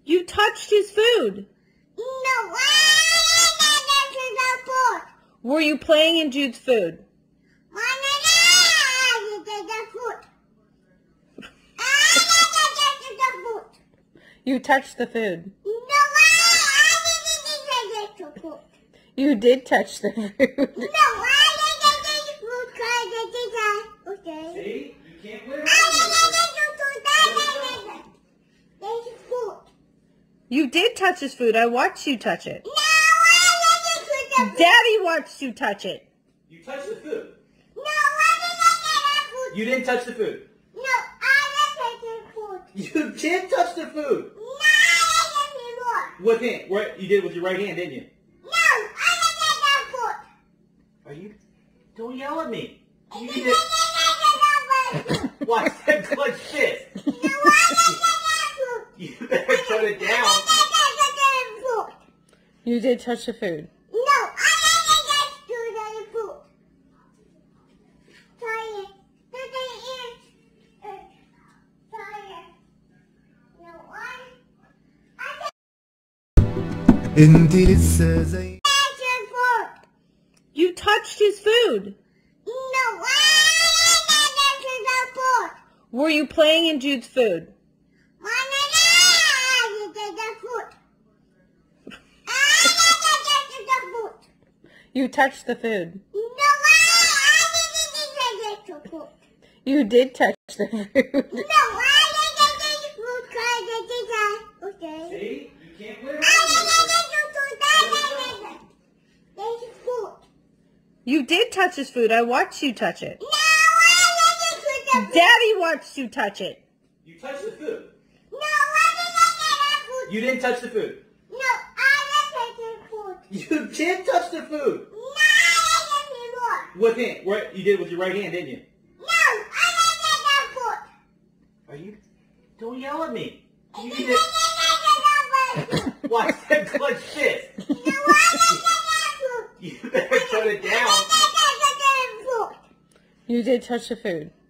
You touched his food. No, I didn't touch the food. Were you playing in Jude's food? I didn't touch the food. I didn't touch the food. You touched the food. No, I didn't touch the food. You did touch the food. No, I didn't touch the food. Okay. See? You can't win. You did touch his food. I watched you touch it. No, I didn't touch the food. Daddy watched you touch it. You touched the food. No, I didn't touch the food. You didn't touch the food. No, I didn't touch the food. You did touch the food. No, I didn't touch the food. With hand. What you did with your right hand, didn't you? No, I didn't touch the food. Are you? Don't yell at me. You I need didn't touch the food. Watch that clenched fist. No, I didn't touch the food. You better shut it down. You did touch the food. No, I didn't touch the food. Fire. Fire. No, انتي لسه زي touch the food. You touched his food. No, I didn't touch the food. Were you playing in Jude's food? I didn't touch the food. I didn't touch the food. You touched the food. No, I didn't touch the food. You did touch the food. No, I didn't touch the food. Okay. See? You can't win. You did touch his food. I watched you touch it. No, I didn't touch the food. Daddy watched you touch it. You touched the food. No, I didn't touch the food. You didn't touch the food. No, I didn't touch the food. You did touch the food. No, I didn't touch. With hand. What you did with your right hand, didn't you? No, I didn't touch the food. Are you? Don't yell at me. You I need didn't touch the food. Watch that clenched fist. No, I didn't touch the food. You better shut it down. I didn't touch the food. You did touch the food.